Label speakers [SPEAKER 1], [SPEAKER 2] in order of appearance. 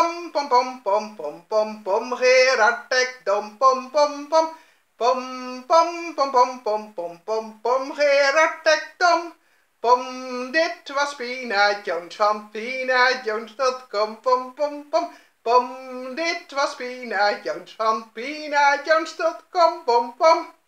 [SPEAKER 1] pom pom pom pom pom pom pom, Gerard Ekdom, pom pom pom. Pom pom pom pom pom pom pom pom, Gerard Ekdom. Pom, dit was Pina Jones van PinaJones.com. Pom pom pom. Pom, dit was Pina Jones van PinaJones.com. Pom pom.